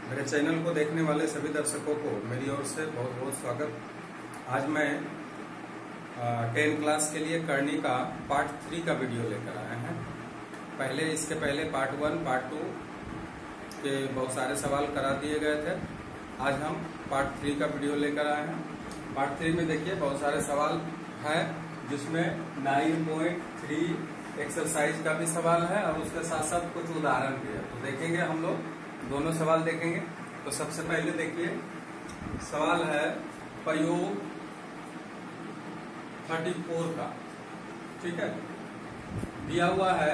मेरे चैनल को देखने वाले सभी दर्शकों को मेरी ओर से बहुत बहुत स्वागत। आज मैं 10 क्लास के लिए करनी का पार्ट 3 का वीडियो लेकर आए हैं। इसके पहले पार्ट 1, पार्ट 2 के बहुत सारे सवाल करा दिए गए थे। आज हम पार्ट 3 का वीडियो लेकर आए हैं। पार्ट 3 में देखिए बहुत सारे सवाल है, जिसमें 9.3 एक्सरसाइज का भी सवाल है और उसके साथ साथ कुछ उदाहरण भी है। तो देखेंगे हम लोग, दोनों सवाल देखेंगे। तो सबसे पहले देखिए सवाल है प्रयोग 34 का। ठीक है, दिया हुआ है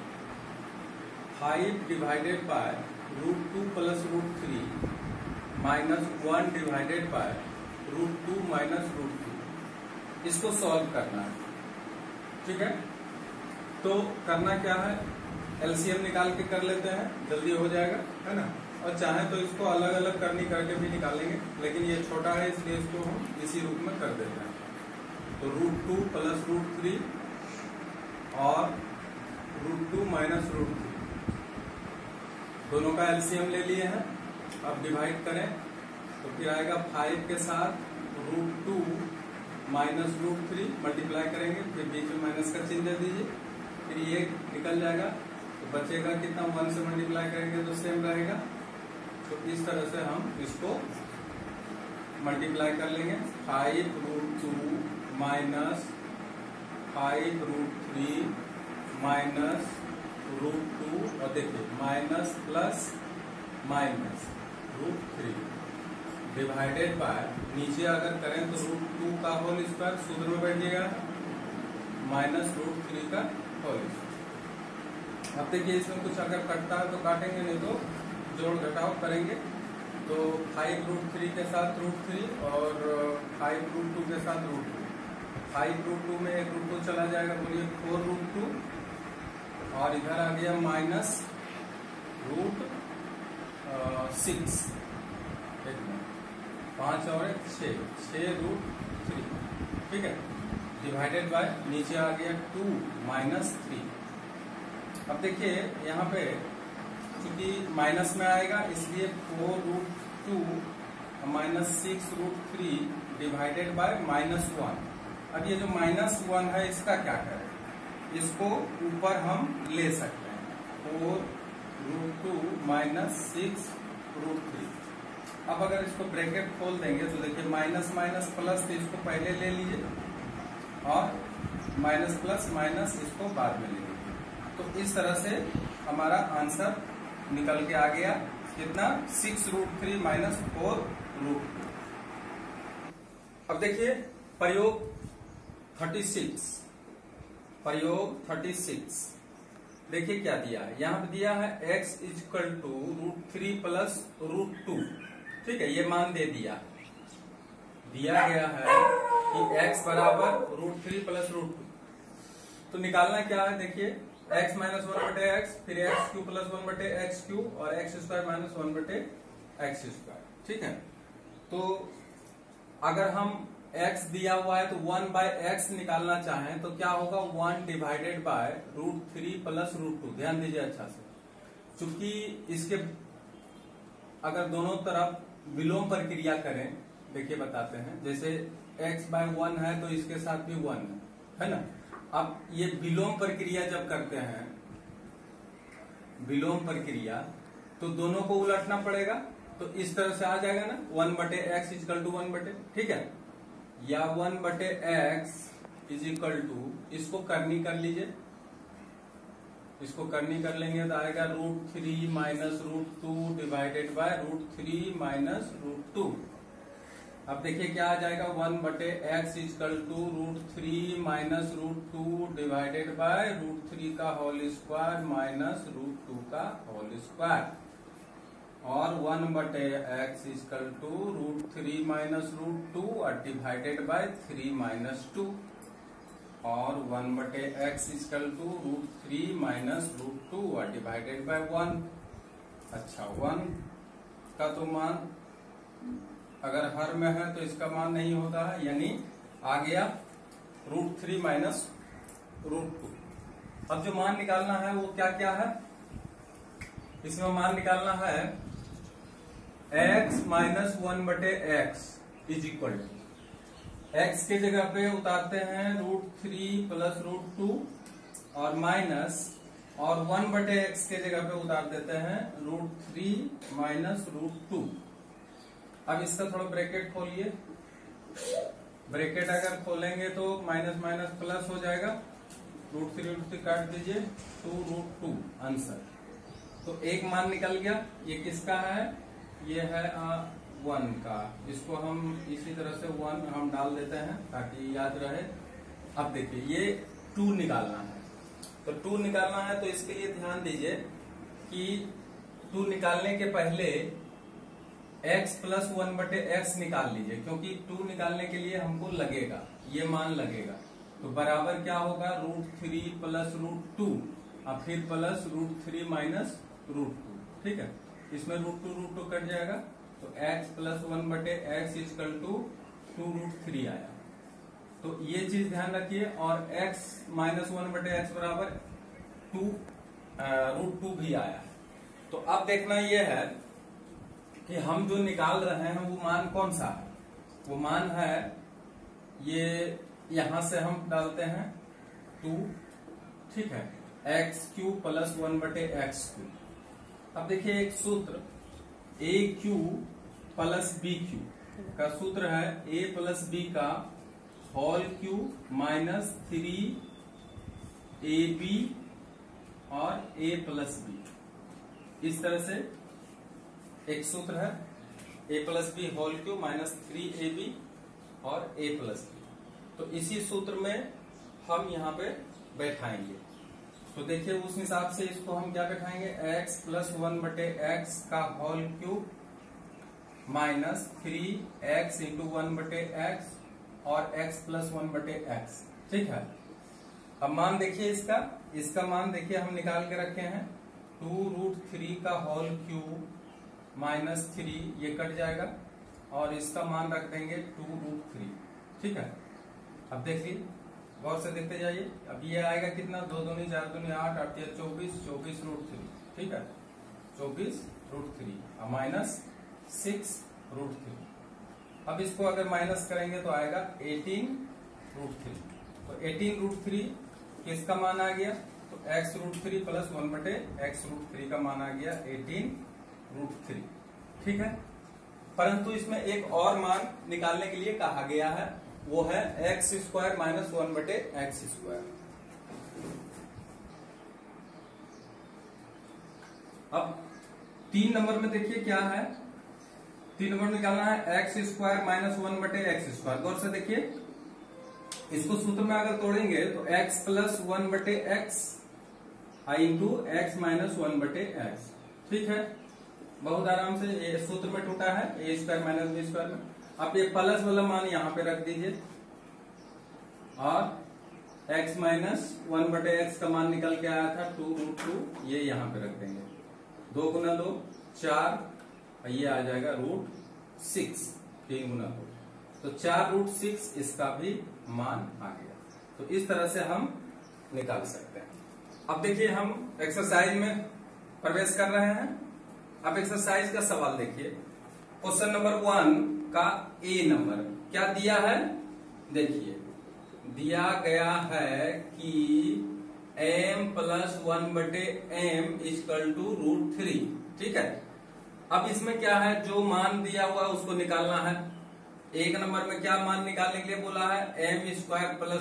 5 divided by √2 plus √3 minus 1 divided by √2 minus √3। इसको सॉल्व करना है। ठीक है, तो करना क्या है, एलसीएम निकाल के कर लेते हैं, जल्दी हो जाएगा, है ना। और चाहे तो इसको अलग अलग करनी करके भी निकालेंगे, लेकिन ये छोटा है इसलिए इसको हम इसी रूप में कर देते हैं। तो √2 प्लस √3 और √2 माइनस √3 दोनों का एलसीएम ले लिए हैं। अब डिवाइड करें तो फिर आएगा 5 के साथ √2 माइनस √3 मल्टीप्लाई करेंगे, फिर बीच में माइनस का चिन्ह दे दीजिए, फिर ये निकल जाएगा। तो बचेगा कितना, 1 से मल्टीप्लाई करेंगे तो सेम रहेगा। तो इस तरह से हम इसको मल्टीप्लाई कर लेंगे। 5√2 माइनस 5√3 माइनस √2 और देखिए minus plus minus √3 divided by, नीचे अगर करें तो √2 का होल स्क्वायर सूत्र में बैठिएगा माइनस √3 का होल स्क्वायर। अब देखिए इसमें कुछ अगर कटता है तो काटेंगे, नहीं तो जोड़ घटाव करेंगे। तो 5√3 के साथ √3 और 5√2 के साथ √2। 5√2 में एक √2 चला जाएगा, बोलिए 4√2 और इधर आ गया माइनस √6। 5 और 6√3। ठीक है, डिवाइडेड बाय नीचे आ गया 2 माइनस 3। अब देखिए यहाँ पे चूंकि माइनस में आएगा इसलिए 4√2 माइनस 6√3 डिवाइडेड बाय -1। अब ये जो -1 है इसका क्या करें, इसको ऊपर हम ले सकते हैं, 4√2 माइनस 6√3। अब अगर इसको ब्रैकेट खोल देंगे तो देखिए माइनस माइनस प्लस, तो इसको पहले ले लीजिए और माइनस प्लस माइनस इसको बाद में ले लीजिए। तो इस तरह से हमारा आंसर निकल के आ गया कितना, 6√3 माइनस 4√2। अब देखिए प्रयोग 36 देखिए क्या दिया है। यहाँ पे दिया है x इक्वल टू √3 प्लस √2। ठीक है, ये मान दे दिया गया है कि x बराबर √3 प्लस √2। तो निकालना क्या है, देखिए x माइनस 1/x, फिर x³ प्लस 1/x³ और x² माइनस 1/x²। ठीक है, तो अगर हम x दिया हुआ है तो 1/x निकालना चाहें तो क्या होगा, 1 डिवाइडेड बाय √3 प्लस √2। ध्यान दीजिए अच्छा से, चूंकि इसके अगर दोनों तरफ विलोम प्रक्रिया करें, देखिए बताते हैं, जैसे x/1 है तो इसके साथ भी 1 है ना। अब ये विलोम प्रक्रिया जब करते हैं, विलोम प्रक्रिया, तो दोनों को उलटना पड़ेगा। तो इस तरह से आ जाएगा ना, 1/x इक्वल टू 1/, ठीक है, या 1/x इज इक्वल टू, इसको करनी कर लीजिए, इसको करनी कर लेंगे तो आएगा √3 माइनस √2 डिवाइडेड बाय √3 माइनस √2। अब देखिए क्या आ जाएगा, 1/x equal to √3 minus √2 divided by √3 का होल स्क्वायर माइनस √2 का होल स्क्वायर, और 1/x इक्वल टू √3 माइनस √2 और डिवाइडेड बाय 3 माइनस 2, और 1/x इक्वल टू √3 माइनस √2 और डिवाइडेड बाय 1। अच्छा, 1 का तो मान अगर हर में है तो इसका मान नहीं होता है, यानी आ गया √3 माइनस √2। अब जो मान निकालना है वो क्या क्या है, इसमें मान निकालना है x minus 1/x is equal to, x के जगह पे उतारते हैं √3 प्लस √2 और माइनस, और 1/x के जगह पे उतार देते हैं √3 माइनस √2। अब इसका थोड़ा ब्रैकेट खोलिए, ब्रैकेट अगर खोलेंगे तो माइनस माइनस प्लस हो जाएगा, √3 काट दीजिए, 2√2 आंसर। तो एक मान निकल गया। ये किसका है? ये है 1 का। इसको हम इसी तरह से 1 हम डाल देते हैं ताकि याद रहे। अब देखिए ये 2 निकालना है, तो 2 निकालना है तो इसके लिए ध्यान दीजिए कि 2 निकालने के पहले x प्लस 1/x निकाल लीजिए, क्योंकि 2 निकालने के लिए हमको लगेगा, ये मान लगेगा। तो बराबर क्या होगा? √3 प्लस √2 और फिर प्लस √3 माइनस √2। ठीक है, इसमें √2 कट जाएगा, तो x plus 1/x equal to 2√3 आया। तो ये चीज ध्यान रखिए। और x माइनस 1/x बराबर √2 भी आया। तो अब देखना ये है कि हम जो निकाल रहे हैं वो मान कौन सा है। वो मान है ये, यहां से हम डालते हैं 2, ठीक है, x³ प्लस 1/x³। अब देखिए एक सूत्र AQ प्लस BQ का सूत्र है a प्लस b का होल क्यूब माइनस 3ab और a प्लस b। इस तरह से एक सूत्र है a plus b whole cube minus 3ab और a प्लस b। तो इसी सूत्र में हम यहाँ पे बैठाएंगे। तो देखिए उस हिसाब से इसको हम क्या बैठाएंगे, x प्लस 1/x का whole cube minus 3x into 1/x और x प्लस 1/x। ठीक है, अब मान देखिए इसका मान देखिए हम निकाल के रखे हैं 2√3 का होल क्यूब माइनस 3, ये कट जाएगा और इसका मान रख देंगे 2√3। ठीक है, अब देखिए गौर से देखते जाइए। अब ये आएगा कितना, 2 दूनी 4 दूनी 8, 8 या 24, 24√3। ठीक है, 24√3 और माइनस 6√3। अब इसको अगर माइनस करेंगे तो आएगा 18√3। तो 18√3 किसका मान आ गया? तो x√3 प्लस 1/x√3 का मान आ गया 18√3। ठीक है, परंतु इसमें एक और मान निकालने के लिए कहा गया है, वो है x² माइनस 1/x²। अब 3 नंबर में देखिए क्या है, 3 नंबर निकालना है x² माइनस 1/x²। गौर से देखिए, इसको सूत्र में अगर तोड़ेंगे तो x plus 1/x into x minus 1/x। ठीक है, बहुत आराम से ये सूत्र में टूटा है, a² माइनस b² में। आप ये प्लस वाला मान यहाँ पे रख दीजिए और x माइनस 1/x का मान निकल के आया था 2√2, ये यहाँ पे रख देंगे। 2 गुना 2 4, ये आ जाएगा √6, 3 गुना 2, तो 4√6 इसका भी मान आ गया। तो इस तरह से हम निकाल सकते हैं। अब देखिए हम एक्सरसाइज में प्रवेश कर रहे हैं। अब एक्सरसाइज का सवाल देखिए, क्वेश्चन नंबर 1 का ए नंबर क्या दिया है। देखिए दिया गया है कि m plus 1/m equal to √3। ठीक है, अब इसमें क्या है, जो मान दिया हुआ है उसको निकालना है। एक नंबर में क्या मान निकालने के लिए बोला है, m² प्लस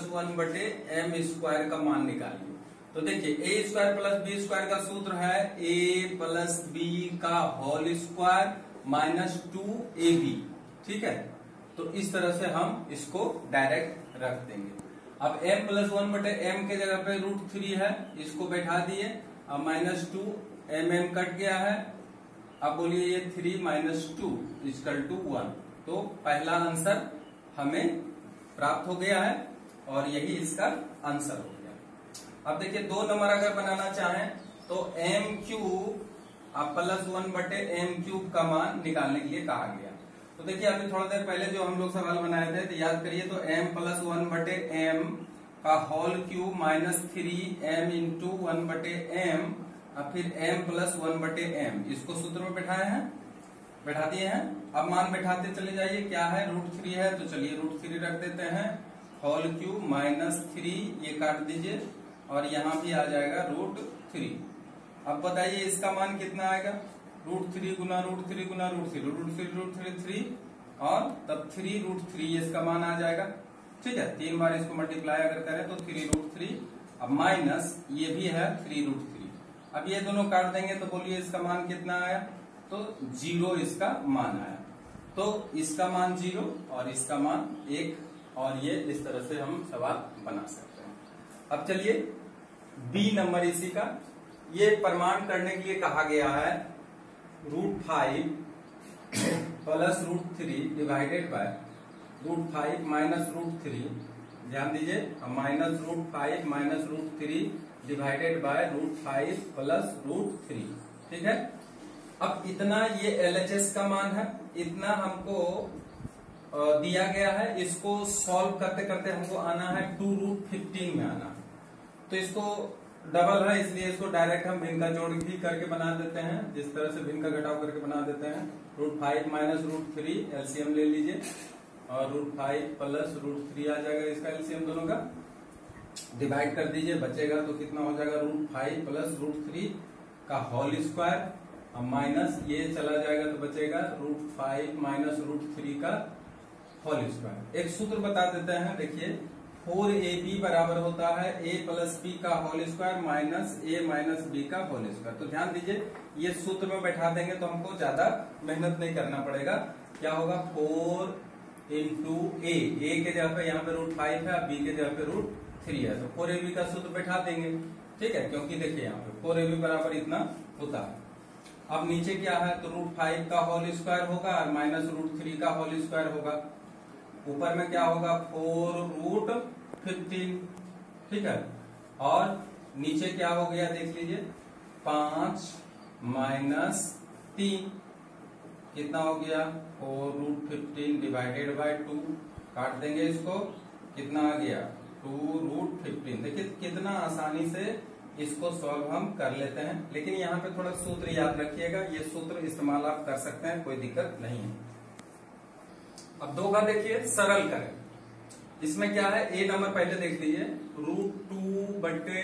1/m² का मान निकालिए। तो देखिए a² प्लस b² का सूत्र है a प्लस b का होल स्क्वायर माइनस 2ab। ठीक है, तो इस तरह से हम इसको डायरेक्ट रख देंगे। अब m प्लस 1/m के जगह पे √3 है, इसको बैठा दिए। अब माइनस 2 mm कट गया है। अब बोलिए ये 3 माइनस 2 इक्वल टू 1। तो पहला आंसर हमें प्राप्त हो गया है और यही इसका आंसर हो गया। अब देखिए 2 नंबर अगर बनाना चाहें तो m³ प्लस 1/m³ का मान निकालने के लिए कहा गया। तो देखिए अभी थोड़ा देर पहले जो हम लोग सवाल बनाए थे तो याद करिए, तो m प्लस 1/m का whole cube minus 3m into 1/m और फिर m प्लस 1/m, इसको सूत्र में बैठाए हैं। बैठा दिए हैं। अब मान बैठाते चले जाइए, क्या है √3 है तो चलिए √3 रख देते हैं, होल क्यूब -3 ये काट दीजिए और यहाँ भी आ जाएगा √3। अब बताइए इसका मान कितना आएगा, √3 गुना √3 गुना √3 √3 3 और तब 3√3 इसका मान आ जाएगा। ठीक है, 3 बार इसको मल्टीप्लाई अगर करें तो 3√3, अब माइनस ये भी है 3√3। अब ये दोनों काट देंगे तो बोलिए इसका मान कितना आया, तो 0 इसका मान आया। तो इसका मान 0 और इसका मान 1, और ये इस तरह से हम सवाल बना सकते हैं। अब चलिए बी नंबर इसी का, ये प्रमाण करने के लिए कहा गया है √5 प्लस √3 डिवाइडेड बाय √5 माइनस √3, ध्यान दीजिए, -√5 माइनस √3 डिवाइडेड बाय √5 प्लस √3। ठीक है, अब इतना ये LHS का मान है, इतना हमको दिया गया है, इसको सॉल्व करते करते हमको आना है 2√15 में आना। तो इसको डबल है इसलिए इसको डायरेक्ट हम भिन्न का जोड़ भी करके बना देते हैं, जिस तरह से भिन्न का घटाव करके बना देते हैं। √5 माइनस √3 एलसीएम ले लीजिए और √5 प्लस √3 आ जाएगा, इसका एलसीएम दोनों का डिवाइड कर दीजिए, बचेगा तो कितना हो जाएगा √5 प्लस √3 का होल स्क्वायर, माइनस ये चला जाएगा तो बचेगा √5 माइनस √3 का होल स्क्वायर। एक सूत्र बता देते हैं, देखिए 4ab बराबर होता है a प्लस b का whole square minus a minus b का होल स्क्वायर। तो ध्यान दीजिए ये सूत्र में बैठा देंगे तो हमको ज्यादा मेहनत नहीं करना पड़ेगा। क्या होगा 4 इंटू a के जगह पे यहाँ पे √5 है, b के जगह पे √3 है, तो 4ab का सूत्र बैठा देंगे। ठीक है, क्योंकि देखिए यहाँ पे 4ab बराबर इतना होता है। अब नीचे क्या है तो √5 का होल स्क्वायर होगा और माइनस √3 का होल स्क्वायर होगा, ऊपर में क्या होगा 4√15। ठीक है, और नीचे क्या हो गया देख लीजिए 5 माइनस 3 कितना हो गया 4√15 डिवाइडेड बाय 2, काट देंगे इसको, कितना आ गया 2√15। देखिए कितना आसानी से इसको सॉल्व हम कर लेते हैं, लेकिन यहाँ पे थोड़ा सूत्र याद रखिएगा, ये सूत्र इस्तेमाल आप कर सकते हैं, कोई दिक्कत नहीं है। अब 2 का देखिए सरल करें, इसमें क्या है ए नंबर पहले देख लीजिए √2 बटे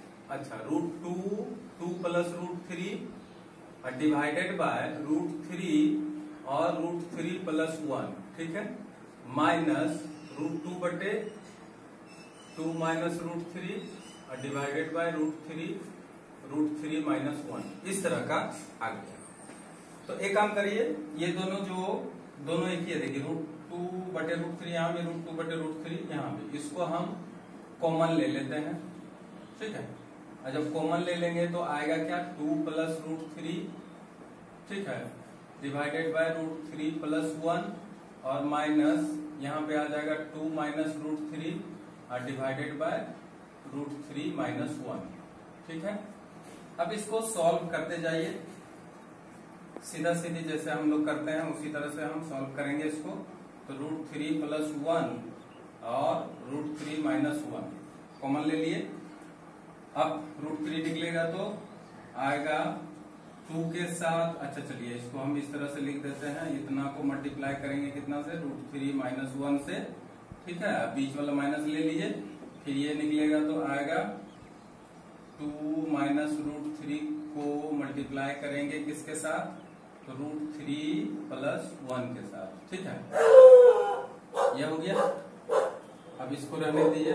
√2 प्लस √3 डिवाइडेड बाय √3 और √3 प्लस 1। ठीक है, माइनस √2 बटे 2 माइनस √3 डिवाइडेड बाय √3 माइनस 1, इस तरह का आ गया। तो एक काम करिए, ये दोनों एक ही है, देखिए √2 बटे √3 यहाँ भी √2 बटे √3 यहाँ भी, इसको हम कॉमन ले लेते हैं। ठीक है, और जब कॉमन ले लेंगे तो आएगा क्या 2 प्लस √3, ठीक है, डिवाइडेड बाय √3 प्लस 1 और माइनस यहाँ पे आ जाएगा 2 माइनस √3 और डिवाइडेड बाय √3 माइनस 1। ठीक है, अब इसको सॉल्व करते जाइए, सीधा सीधी जैसे हम लोग करते हैं उसी तरह से हम सॉल्व करेंगे इसको। तो √3 प्लस 1 और √3 माइनस 1 कॉमन ले लिए, अब √3 निकलेगा तो आएगा 2 के साथ, अच्छा चलिए इसको हम इस तरह से लिख देते हैं, इतना को मल्टीप्लाई करेंगे कितना से √3 माइनस 1 से। ठीक है, बीच वाला माइनस ले लीजिए, फिर ये निकलेगा तो आएगा 2 माइनस √3 को मल्टीप्लाई करेंगे किसके साथ, तो √3 प्लस 1 के साथ। ठीक है, यह हो गया। अब इसको रहने दीजिए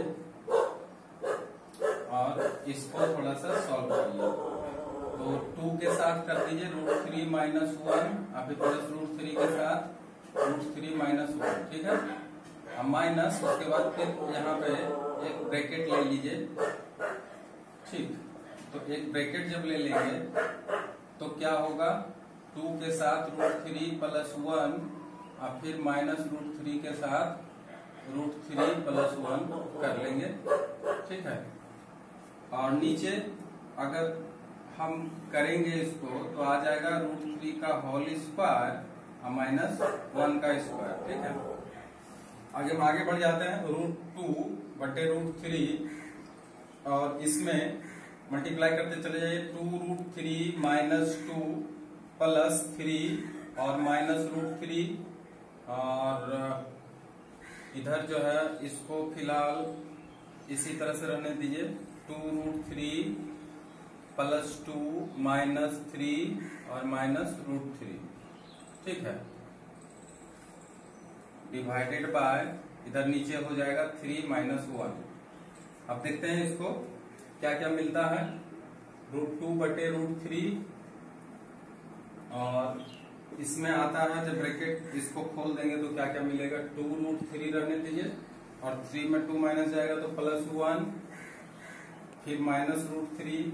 और इसको थोड़ा सा सॉल्व करिए। तो 2 के साथ कर दीजिए √3 माइनस 1, अभी प्लस √3 के साथ √3 माइनस 1। ठीक है, अब माइनस, उसके बाद फिर यहाँ पे एक ब्रैकेट ले लीजिए। ठीक, तो एक ब्रैकेट जब ले लेंगे तो क्या होगा 2 के साथ √3 प्लस 1 और फिर माइनस √3 के साथ √3 प्लस 1 कर लेंगे। ठीक है, और नीचे अगर हम करेंगे इसको तो आ जाएगा √3 का होल स्क्वायर और माइनस 1 का स्क्वायर। ठीक है, आगे हम आगे बढ़ जाते हैं, √2 बटे √3 और इसमें मल्टीप्लाई करते चले जाइए, 2√3 माइनस 2 प्लस 3 और -√3 और इधर जो है इसको फिलहाल इसी तरह से रहने दीजिए 2√3 +2 -3 और -√3, ठीक है, डिवाइडेड बाय इधर नीचे हो जाएगा 3 - 1। अब देखते हैं इसको क्या क्या मिलता है। √2/√3 और इसमें आता है जब ब्रैकेट इसको खोल देंगे तो क्या क्या मिलेगा, 2√3 रहने दीजिए और 3 में 2 माइनस जाएगा तो +1, फिर -√3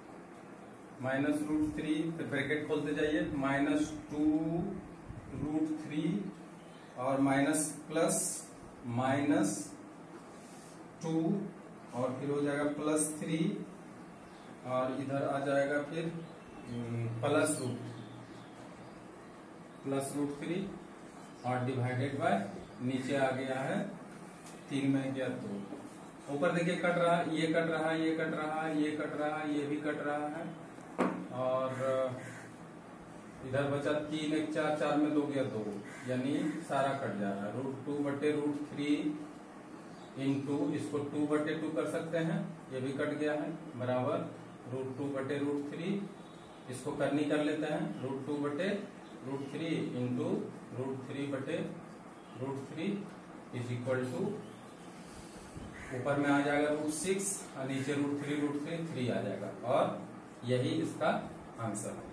फिर ब्रैकेट खोलते जाइए -2√3 और -+-2 और फिर हो जाएगा +3 और इधर आ जाएगा फिर +√3 और डिवाइडेड बाय नीचे आ गया है 3 में गया 2। ऊपर देखिए कट रहा है, ये कट रहा है, ये कट रहा है, ये कट रहा है, ये भी कट रहा है और इधर बचा 3 1 4 4 में 2 गया 2, यानी सारा कट जा रहा है। √2/√3 इंटू इसको 2/2 कर सकते हैं, ये भी कट गया है, बराबर √2/√3 इसको करनी कर लेते हैं √2/√3 इंटू √3/√3 इज इक्वल टू ऊपर में आ जाएगा √6 और नीचे √3 आ जाएगा और यही इसका आंसर है।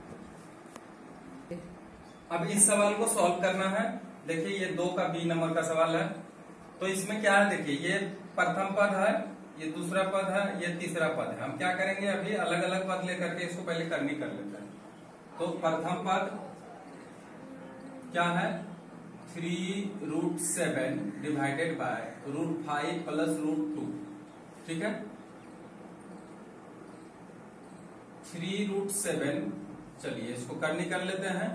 अब इस सवाल को सॉल्व करना है। देखिए ये 2 का बी नंबर का सवाल है, तो इसमें क्या है, देखिए ये प्रथम पद है, ये दूसरा पद है, ये तीसरा पद है। हम क्या करेंगे, अभी अलग अलग पद लेकर के इसको पहले करनी कर लेते हैं। तो प्रथम पद क्या है, 3√7 डिवाइडेड बाय √5 + √2, ठीक है। 3√7, चलिए इसको करनी कर लेते हैं।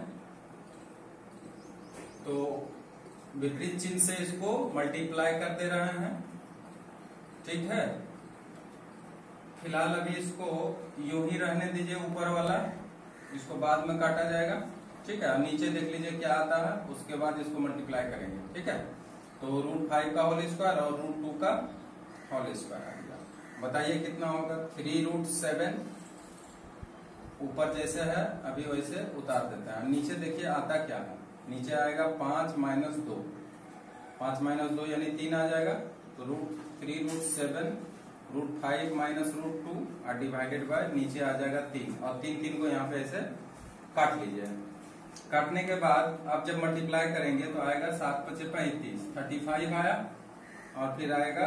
तो विपरीत चिन्ह से इसको मल्टीप्लाई कर दे रहे हैं, ठीक है। फिलहाल अभी इसको यूं ही रहने दीजिए ऊपर वाला, इसको बाद में काटा जाएगा, ठीक है। नीचे देख लीजिए क्या आता है, उसके बाद इसको मल्टीप्लाई करेंगे, ठीक है। तो √5 का होल स्क्वायर और √2 का होल स्क्वायर आ गया। बताइए कितना होगा, 3√7 ऊपर जैसे है अभी वैसे उतार देते हैं। नीचे देखिए आता क्या है, नीचे आएगा 5 - 2, 5 - 2 यानी 3 आ जाएगा। तो 3√7 √5 - √2 और डिवाइडेड बाय नीचे आ जाएगा 3 और 3 को यहाँ पे ऐसे काट लीजिए। काटने के बाद अब जब मल्टीप्लाई करेंगे तो आएगा 7 × 5 = 35, 35 आया और फिर आएगा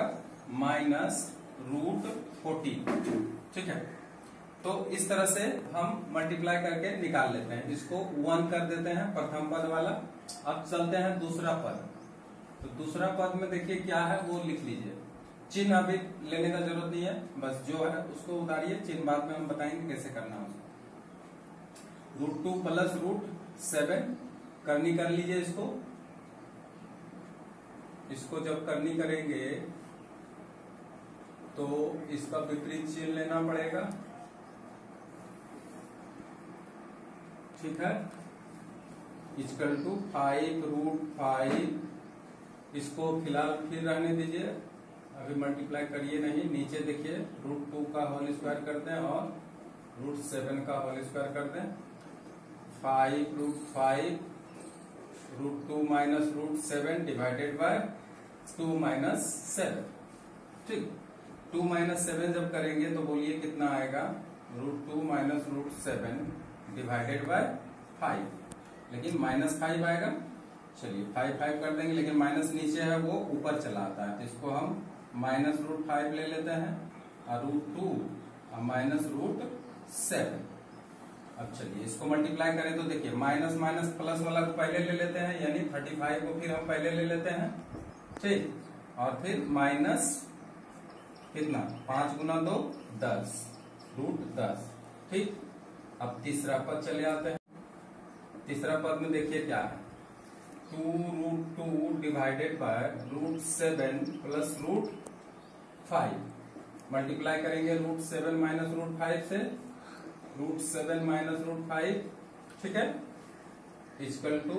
-√14, ठीक है। तो इस तरह से हम मल्टीप्लाई करके निकाल लेते हैं। इसको 1 कर देते हैं प्रथम पद वाला। अब चलते हैं दूसरा पद। तो दूसरा पद में देखिए क्या है वो लिख लीजिए। चिन्ह अभी लेने का जरूरत नहीं है, बस जो है उसको उतारिए, चिन्ह बाद में हम बताएंगे कैसे करना है उसको। √2 + √7 करनी कर लीजिए इसको। इसको जब करनी करेंगे तो इसका विपरीत चिन्ह लेना पड़ेगा, ठीक है। इक्वल टू 5√5, इसको फिलहाल फिर रहने दीजिए, अभी मल्टीप्लाई करिए नहीं। नीचे देखिए √2 का होल स्क्वायर करते हैं और √7 का होल स्क्वायर करते हैं। 5√5 √2 - √7 डिवाइडेड बाय 2 - 7, ठीक। 2 - 7 जब करेंगे तो बोलिए कितना आएगा, √2 - √7 डिवाइडेड बाय 5, लेकिन -5 आएगा। चलिए 5 कर देंगे, लेकिन माइनस नीचे है वो ऊपर चला आता है, तो इसको हम -√5 ले लेते हैं और √2 और -√7। अब चलिए इसको मल्टीप्लाई करें तो देखिए माइनस माइनस प्लस वाला को पहले ले लेते हैं, यानी 35 को फिर हम पहले ले लेते हैं, ठीक। और फिर माइनस कितना, 5 × 2 10, √10, ठीक। अब तीसरा पद चले आते हैं। तीसरा पद में देखिए क्या है, 2√2 डिवाइडेड बाय √7 + √5 मल्टीप्लाई करेंगे √7 - √5 से, √7 - √5, ठीक है। Equal to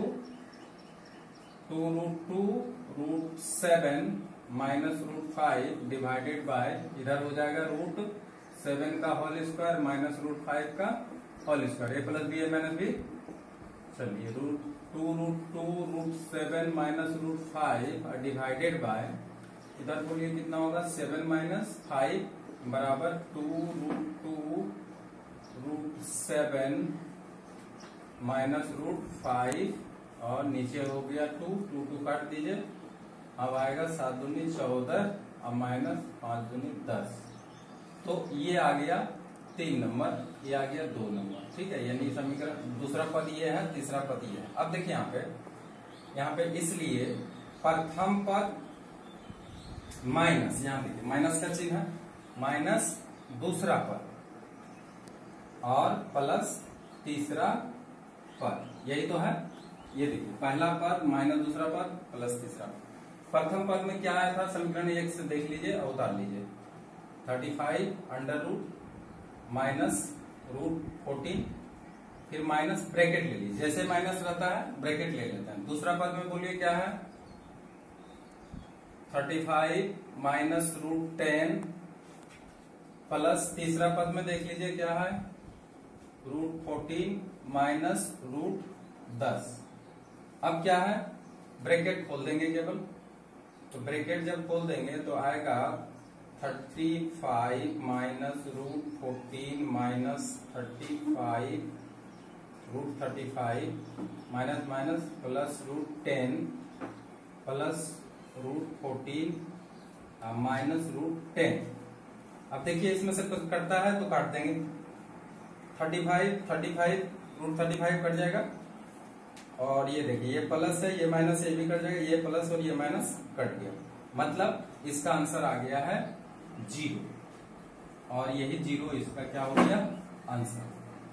2√2√7 minus √5 divided by, इधर हो जाएगा √7 का होल स्क्वायर माइनस √5 का whole square, a plus b a minus b. चलिए 2√2√7 माइनस √5 डिवाइडेड बाय, इधर बोलिए कितना होगा 7 माइनस 5 बराबर 2√2√7 माइनस √5 और नीचे हो गया 2 काट दीजिए, अब आएगा 7 दूनी 14 और माइनस 5 दूनी 10। तो ये आ गया 3 नंबर, ये आ गया 2 नंबर। ठीक है, यानी समीकरण दूसरा पद ये है, तीसरा पद ये है। अब देखिए यहाँ पे इसलिए प्रथम पद माइनस, यहाँ देखिए माइनस का चिन्ह है, माइनस दूसरा पद और प्लस तीसरा पद, यही तो है। ये देखिए पहला पद माइनस दूसरा पद प्लस तीसरा पद। प्रथम पद में क्या आया था समीकरण 1 से देख लीजिए और उतार लीजिए, 35 अंडर रूट माइनस √14, फिर माइनस ब्रैकेट ले लीजिए, जैसे माइनस रहता है ब्रैकेट ले लेते हैं। दूसरा पद में बोलिए क्या है 35 माइनस √10 प्लस तीसरा पद में देख लीजिए क्या है √14 माइनस √10। अब क्या है ब्रैकेट खोल देंगे केवल, तो ब्रैकेट जब खोल देंगे तो आएगा 35 minus √14 minus 35 √35 minus minus plus √10 plus √14 minus √10। अब देखिए इसमें से कुछ कटता है तो काट देंगे, 35 √35 कट जाएगा, और ये देखिए ये प्लस है ये माइनस ये भी कट जाएगा, ये प्लस और ये माइनस कट गया, मतलब इसका आंसर आ गया है 0, और यही 0 इसका क्या हो गया आंसर।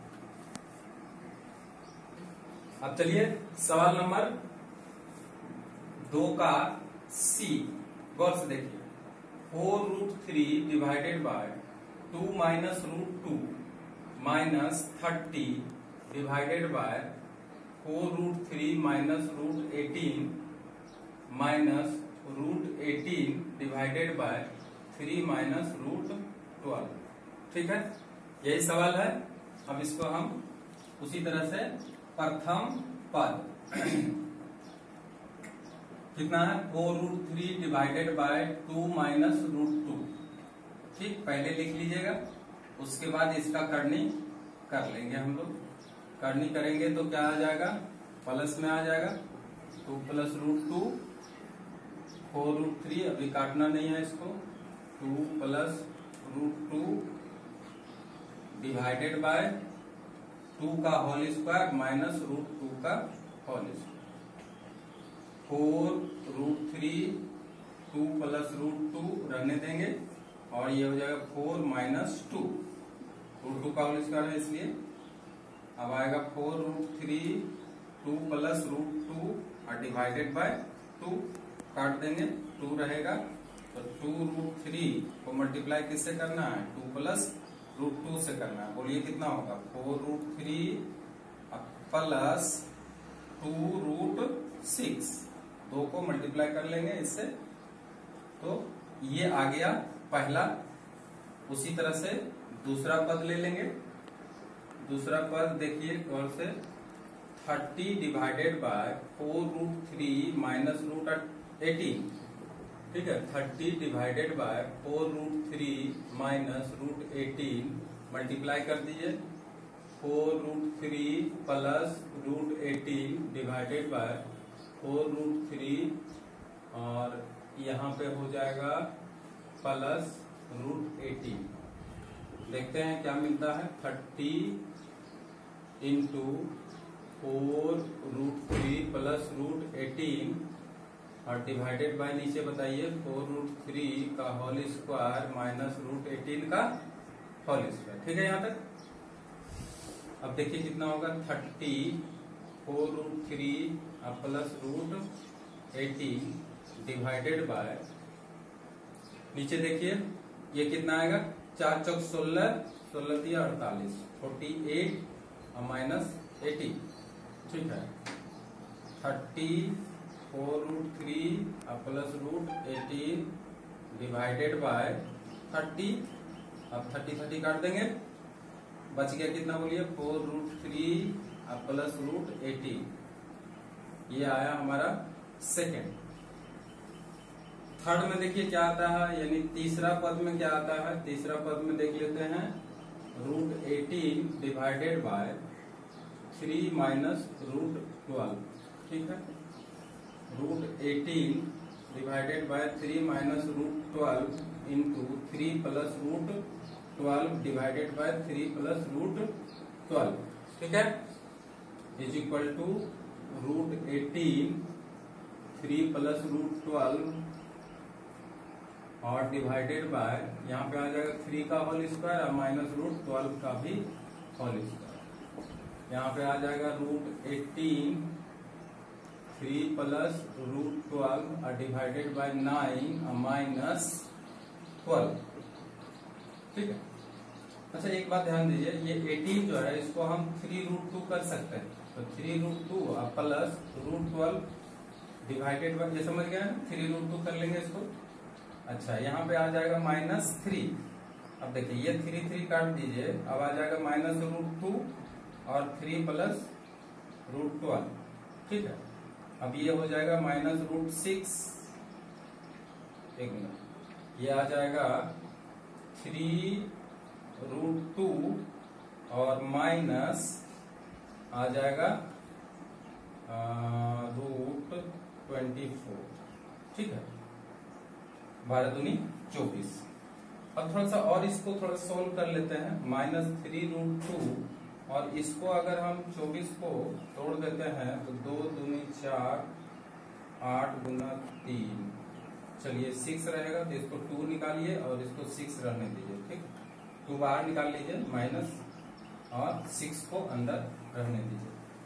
अब चलिए सवाल नंबर 2 का सी, गौर से देखिए 4√3 divided by 2 minus √2 minus 30 divided by 4√3 minus √18 minus √18 divided by 3 minus √12। ठीक है, यही सवाल है। अब इसको हम उसी तरह से प्रथम पद कितना है 4√3 डिवाइडेड बाय 2 माइनस √2। ठीक, पहले लिख लीजिएगा, उसके बाद इसका करनी कर लेंगे हम लोग। करनी करेंगे तो क्या आ जाएगा प्लस में आ जाएगा 2 प्लस √2 4√3, अभी काटना नहीं है इसको, 2 प्लस √2 डिवाइडेड बाय 2 का होल स्क्वायर माइनस √2 का होल स्क्वायर, 4√3 2 प्लस √2 रहने देंगे, और ये हो जाएगा 4 माइनस 2, √2 का होल स्क्वायर है इसलिए। अब आएगा 4√3 2 प्लस √2 और डिवाइडेड बाय 2, काट देंगे 2 रहेगा, तो 2√3 को मल्टीप्लाई किससे करना है 2 प्लस √2 से करना है। बोलिए कितना होगा 4√3 प्लस 2√6, 2 को मल्टीप्लाई कर लेंगे इससे, तो ये आ गया पहला। उसी तरह से दूसरा पद ले लेंगे, दूसरा पद देखिए गौर से 30 डिवाइडेड बाय 4√3 माइनस √18। ठीक है, 30 डिवाइडेड बाय 4√3 माइनस √18 मल्टीप्लाई कर दीजिए, 4√3 प्लस √18 डिवाइडेड बाय 4√3, और यहाँ पे हो जाएगा प्लस √18। देखते हैं क्या मिलता है 30 इंटू 4√3 प्लस √18 और डिवाइडेड बाय नीचे बताइए 4√3 का होल स्क्वायर माइनस √18 का होल स्क्वायर। ठीक है यहाँ तक। अब देखिए कितना होगा 30 4√3 प्लस √18 डिवाइडेड बाय, नीचे देखिए ये कितना आएगा 4 चौक 16, 16 दिया 48, 48 और माइनस 18। ठीक है, 34√3 प्लस √18 डिवाइडेड बाय 30। अब 30 काट देंगे, बच गया कितना बोलिए 4√3 प्लस √18। ये आया हमारा सेकेंड। थर्ड में देखिए क्या आता है, यानी तीसरा पद में क्या आता है। तीसरा पद में देख लेते हैं √18 डिवाइडेड बाय 3 माइनस √12। ठीक है, √18 divided by 3 minus √12 into 3 plus √12 divided by 3 plus √12। ठीक है, इज इक्वल टू √18 3 प्लस √12 और डिवाइडेड बाय, यहाँ पे आ जाएगा 3 का होल स्क्वायर और माइनस √12 का भी होल स्क्वायर। यहाँ पे आ जाएगा √18 3 प्लस √12 और डिवाइडेड बाय 9 माइनस 12। ठीक है, अच्छा एक बात ध्यान दीजिए, ये 18 जो है इसको हम 3√2 कर सकते हैं। तो 3√2 प्लस √12 डिवाइडेड बाय, ये समझ गया ना, 3√2 कर लेंगे इसको। अच्छा, यहाँ पे आ जाएगा -3। अब देखिए ये 3 काट दीजिए, अब आ जाएगा -√2 और 3 प्लस √12। ठीक है, अब ये हो जाएगा -√6। एक मिनट, ये आ जाएगा 3√2 और माइनस आ जाएगा √24। ठीक है, 12 दूनी 24। अब थोड़ा सा और इसको थोड़ा सोल्व कर लेते हैं। -3√2 और इसको अगर हम 24 को तोड़ देते हैं तो 2 दूनी 4, 8 गुना 3, चलिए 6 रहेगा। तो इसको 2 निकालिए और इसको 6 रहने दीजिए। ठीक, 2 बाहर निकाल लीजिए माइनस और 6 को अंदर रहने दीजिए।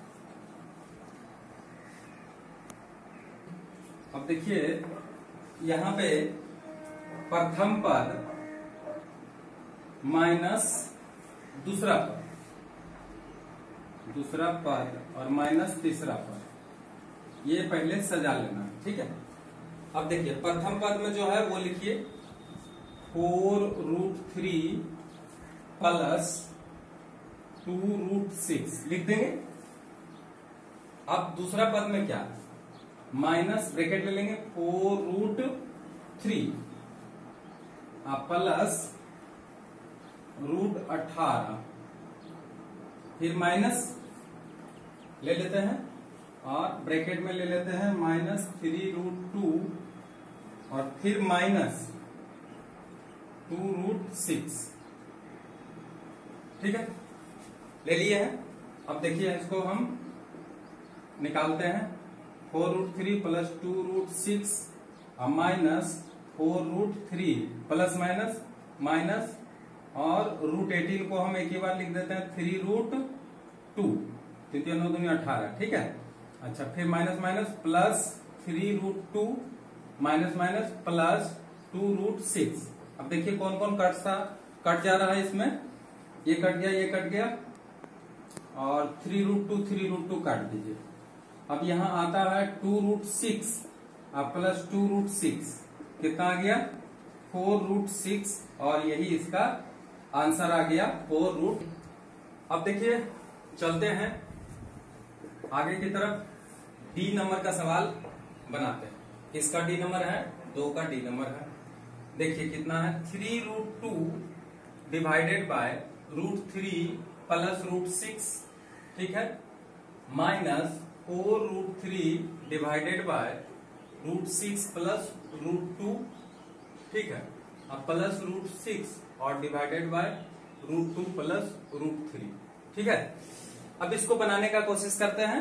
अब देखिए यहाँ पे प्रथम पद माइनस दूसरा पद और माइनस तीसरा पद, ये पहले सजा लेना। ठीक है, अब देखिए प्रथम पद में जो है वो लिखिए 4√3 प्लस 2√6 लिख देंगे। अब दूसरा पद में क्या, माइनस ब्रैकेट ले लेंगे 4√3 प्लस √18, फिर माइनस ले लेते हैं और ब्रैकेट में ले लेते हैं -3√2 और फिर माइनस 2√6। ठीक है, ले लिए हैं। अब देखिए इसको हम निकालते हैं। 4√3 प्लस 2√6 और माइनस 4√3 प्लस माइनस माइनस और √18 को हम एक ही बार लिख देते हैं 3√2, 3 9 दूनी 18। ठीक है, अच्छा फिर minus minus plus 3√2 minus minus plus 2√6। अब देखिए कौन कौन कट जा रहा है इसमें, ये कट गया, ये कट गया और 3√2 काट दीजिए। अब यहाँ आता है 2√6 प्लस 2√6, कितना आ गया 4√6 और यही इसका आंसर आ गया 4√। अब देखिए चलते हैं आगे की तरफ, डी नंबर का सवाल बनाते हैं। किसका डी नंबर है, 2 का डी नंबर है। देखिए कितना है 3√2 डिवाइडेड बाय √3 प्लस √6। ठीक है, माइनस 4√3 डिवाइडेड बाय √6 प्लस √2। ठीक है, अब प्लस √6 और डिवाइडेड बाय √2 प्लस √3। ठीक है, अब इसको बनाने का कोशिश करते हैं।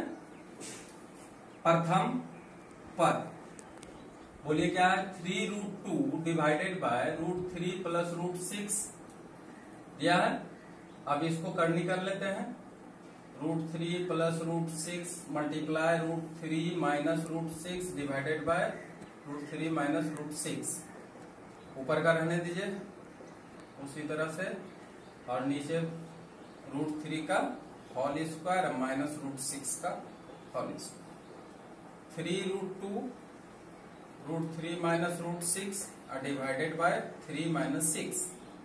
प्रथम पद बोलिए क्या है, 3√2 डिवाइडेड बाय √3 प्लस √6 दिया है। अब इसको करनी कर लेते हैं। √3 plus √6 multiply √3 minus √6 divided by √3 minus √6। ऊपर का रहने दीजिए उसी तरह से और नीचे √3 का होल स्क्वायर माइनस √6 का whole square. 3√2 √3 minus √6 divided by 3 minus 6।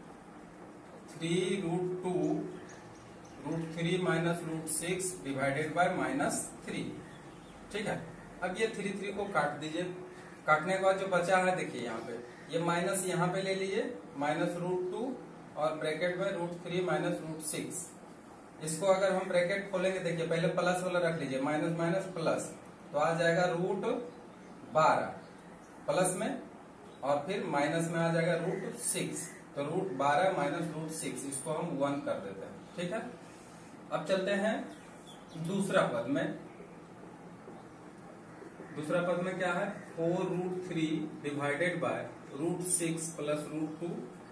3√2 √3 minus √6 divided by -3। ठीक है, अब ये 3 को काट दीजिए। काटने के बाद जो बचा है देखिए यहाँ पे, ये माइनस यहाँ पे ले लीजिए, -√2 और ब्रैकेट में √3 माइनस √6। इसको अगर हम ब्रैकेट खोलेंगे, देखिए पहले प्लस वाला रख लीजिए, माइनस माइनस प्लस, तो आ जाएगा √12 प्लस में, और फिर माइनस में आ जाएगा √6, तो √12 माइनस √6, इसको हम 1 कर देते हैं। ठीक है, अब चलते हैं दूसरा पद में। दूसरा पद में क्या है, 4√3 divided by √6 plus √2।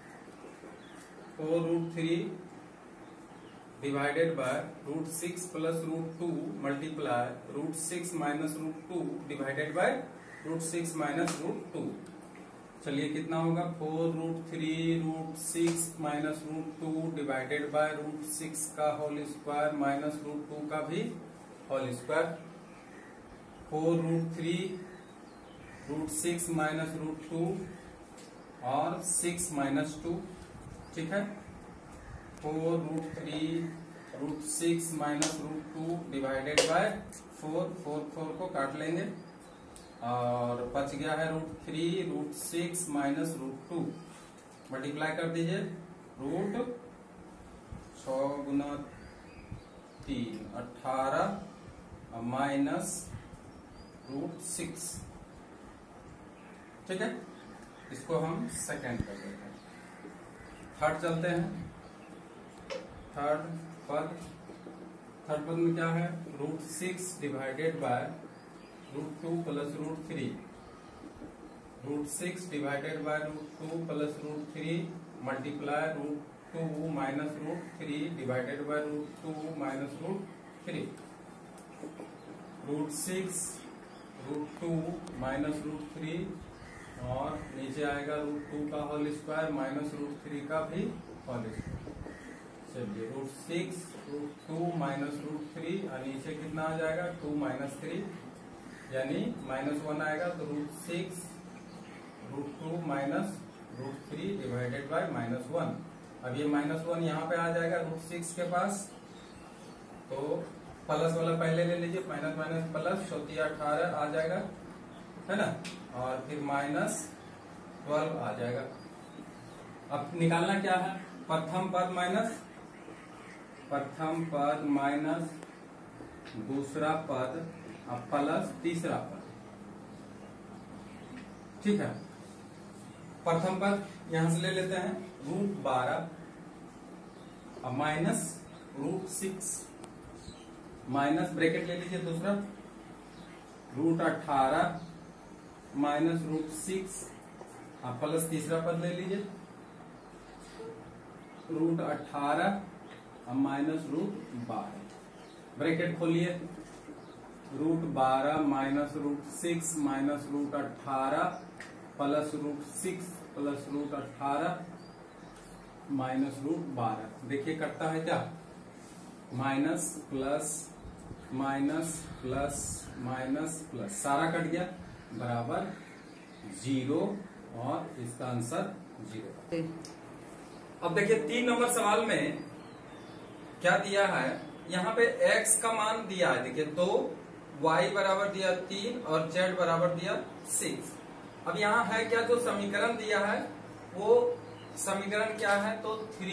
4√3 divided by √6 plus √2 multiply √6 minus √2 divided by √6 minus √2। चलिए कितना होगा, 4√3 √6 माइनस √2 डिवाइडेड बाय √6 का होल स्क्वायर माइनस √2 का भी होल स्क्वायर। 4√3 √6 माइनस √2 और 6 माइनस 2। ठीक है, 4√3 √6 माइनस √2 डिवाइडेड बाय 4 को काट लेंगे, और बच गया है √3 √6 माइनस √2, मल्टीप्लाई कर दीजिए, √6 गुना 3 18 माइनस √6। ठीक है, इसको हम सेकेंड कर देते हैं। थर्ड चलते हैं। थर्ड पद में क्या है, √6 divided by √2 plus √3। √6 divided by √2 plus √3 multiply √2 minus √3 divided by √2 minus √3। √6 √2 minus √3, और नीचे आएगा √2 का होल स्क्वायर माइनस √3 का भी होल स्क्वायर। चलिए √6 √2 माइनस √3, और नीचे कितना आ जाएगा, 2 माइनस 3, यानी -1 आएगा, तो √6 √2 माइनस √3 डिवाइडेड बाय -1। अब ये -1 यहाँ पे आ जाएगा √6 के पास, तो प्लस वाला पहले ले लीजिए, माइनस माइनस प्लस, 18 आ जाएगा, है ना, और फिर -12 आ जाएगा। अब निकालना क्या है, प्रथम पद माइनस दूसरा पद प्लस तीसरा पद। ठीक है, प्रथम पद यहां से ले लेते हैं, √12 माइनस √6 माइनस ब्रैकेट ले लीजिए दूसरा, √18 माइनस √6, प्लस तीसरा पद ले लीजिए, √18 माइनस √12, ब्रैकेट खोलिए, √12 minus √6 minus √18 plus √6 plus √18 minus √12। देखिए कटता है क्या, minus plus minus plus minus plus, सारा कट गया, बराबर 0, और इसका आंसर 0। अब देखिए 3 नंबर सवाल में क्या दिया है, यहाँ पे x का मान दिया है, देखिए 2, y बराबर दिया 3 और z बराबर दिया 6। अब यहाँ है क्या, जो समीकरण दिया है वो समीकरण क्या है, तो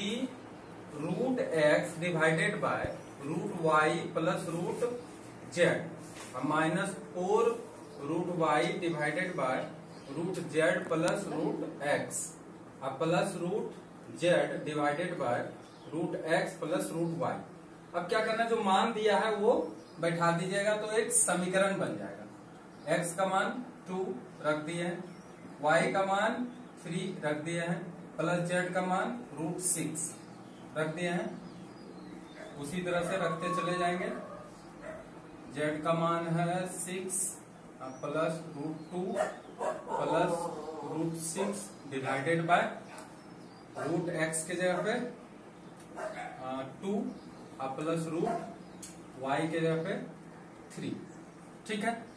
3√x divided by √y plus √z minus 4√y divided by √z plus √x plus √z divided by √x plus √y। अब क्या करना, जो मान दिया है वो बैठा दीजिएगा, तो एक समीकरण बन जाएगा। x का मान 2 रख दिए हैं, y का मान 3 रख दिए हैं, प्लस z का मान √6 रख दिए हैं। उसी तरह से रखते चले जाएंगे, z का मान है 6 plus √2 plus √6 divided by √x के जगह पे 2 प्लस √y के जगह पे 3। ठीक है,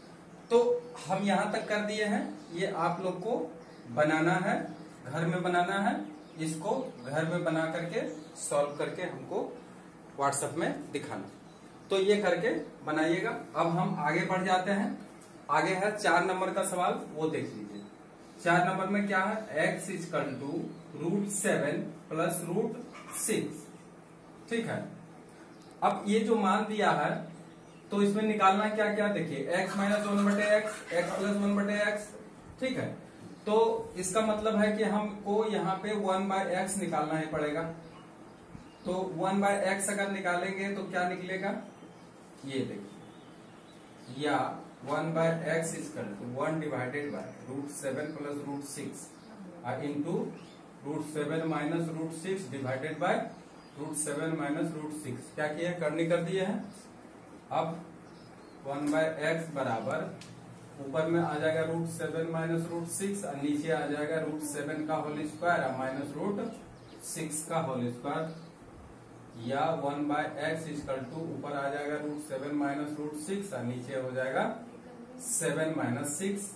तो हम यहां तक कर दिए हैं, ये आप लोग को बनाना है, घर में बनाना है, इसको घर में बना करके सॉल्व करके हमको व्हाट्सएप में दिखाना। तो ये करके बनाइएगा। अब हम आगे बढ़ जाते हैं। आगे है 4 नंबर का सवाल, वो देख लीजिए। 4 नंबर में क्या है, x इक्वल टू √7 प्लस √6। ठीक है, अब ये जो मान दिया है तो इसमें निकालना क्या क्या, देखिए x minus 1/x, x plus 1/x। ठीक है, तो इसका मतलब है कि हमको यहाँ पे 1/x निकालना ही पड़ेगा। तो 1/x अगर निकालेंगे तो क्या निकलेगा, ये देखिए, या 1/x equal to 1 divided by √7 plus √6 into √7 minus √6 divided by √7 minus √6। क्या किया, करनी कर दिए हैं। अब 1/x बराबर ऊपर में आ जाएगा √7 माइनस √6 और नीचे आ जाएगा √7 का होल स्क्वायर और माइनस √6 का होल स्क्वायर, या 1/x इक्वल टू ऊपर आ जाएगा √7 माइनस √6 और नीचे हो जाएगा 7 minus 6।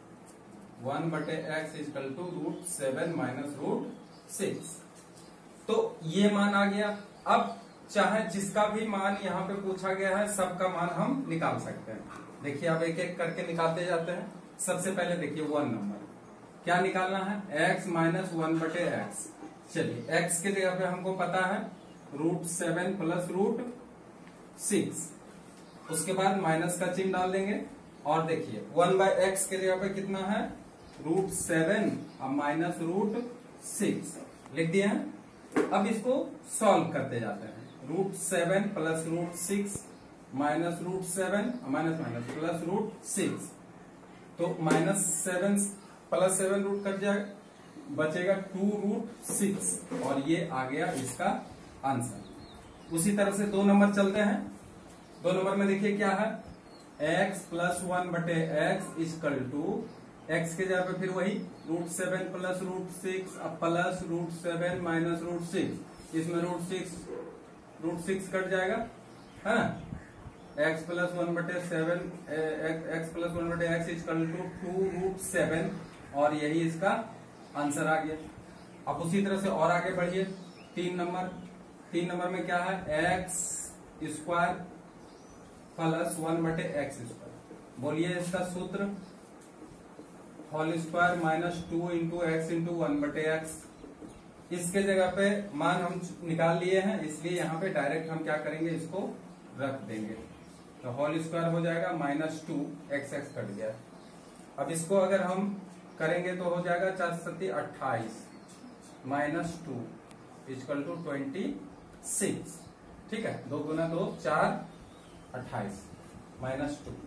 1/x equal to √7 minus √6। तो ये मान आ गया। अब चाहे जिसका भी मान यहाँ पे पूछा गया है सबका मान हम निकाल सकते हैं। देखिए अब एक एक करके निकालते जाते हैं। सबसे पहले देखिए 1 नंबर क्या निकालना है, x माइनस 1/x। चलिए x के जगह पे हमको पता है √7 प्लस √6, उसके बाद माइनस का चिन्ह डाल देंगे और देखिए 1/x के जगह पे कितना है, √7 और माइनस √6 लिख दिया है। अब इसको सॉल्व करते जाते हैं। √7 plus √6 minus √7 minus minus plus √6, तो -7 प्लस 7 रूट कट जाएगा, बचेगा 2√6 और ये आ गया इसका आंसर। उसी तरह से 2 नंबर चलते हैं। 2 नंबर में देखिए क्या है, x plus 1/x equal to x के जगह पे फिर वही √7 प्लस √6 प्लस √7 माइनस √6, इसमें √6 कट जाएगा है ना। x plus 1/7 x plus 1/x equal to 2√7 और यही इसका आंसर आ गया। अब उसी तरह से और आगे बढ़िए। 3 नंबर में क्या है, x square plus 1/x square. बोलिए इसका सूत्र, whole square minus 2 into x into 1/x। इसके जगह पे मान हम निकाल लिए हैं, इसलिए यहाँ पे डायरेक्ट हम क्या करेंगे, इसको रख देंगे। तो होल स्क्वायर हो जाएगा -2, x कट गया। अब इसको अगर हम करेंगे तो हो जाएगा 4 7 28 -2 इक्वल टू 26। ठीक है, 2 गुना 2 4 28 -2।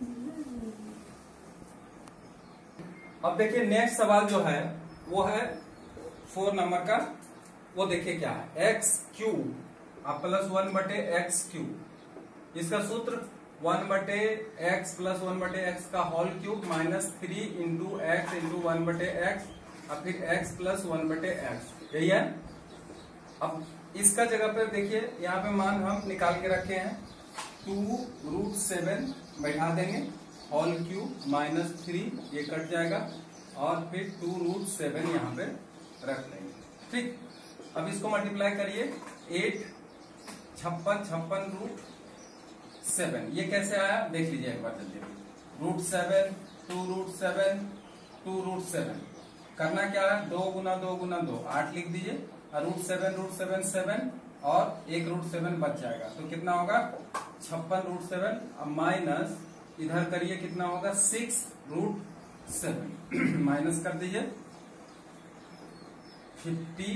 अब देखिए नेक्स्ट सवाल जो है वो है 4 नंबर का। वो देखिए क्या है, x³ प्लस 1/x³। इसका सूत्र 1/x प्लस 1/x का whole cube minus 3 into x into 1/x और फिर x प्लस 1/x, यही है। अब इसका जगह पर देखिए यहाँ पे मान हम निकाल के रखे हैं, 2√7 बैठा देंगे, होल क्यूब माइनस 3 ये कट जाएगा और फिर 2√7 यहाँ पे रख लेंगे। ठीक, अब इसको मल्टीप्लाई करिए, 8 56 √7। ये कैसे आया देख लीजिए एक बार जल्दी। √7 2√7 2√7 करना क्या है, 2 गुना 2 गुना 2 8 लिख दीजिए और √7 7 और 1 √7 बच जाएगा। तो कितना होगा 56 √7 माइनस इधर करिए कितना होगा 6 √7 माइनस कर दीजिए 50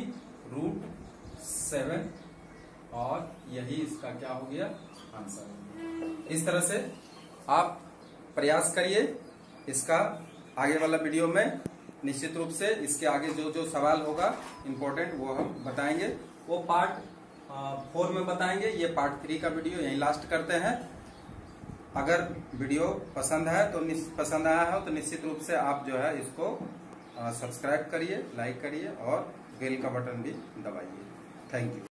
√7 और यही इसका क्या हो गया आंसर। इस तरह से आप प्रयास करिए। इसका आगे वाला वीडियो में निश्चित रूप से इसके आगे जो जो सवाल होगा इम्पोर्टेंट वो हम बताएंगे, वो पार्ट 4 में बताएंगे। ये पार्ट 3 का वीडियो यहीं लास्ट करते हैं। अगर वीडियो पसंद आया हो तो निश्चित रूप से आप जो है इसको सब्सक्राइब करिए, लाइक करिए और बेल का बटन भी दबाइए। Thank you.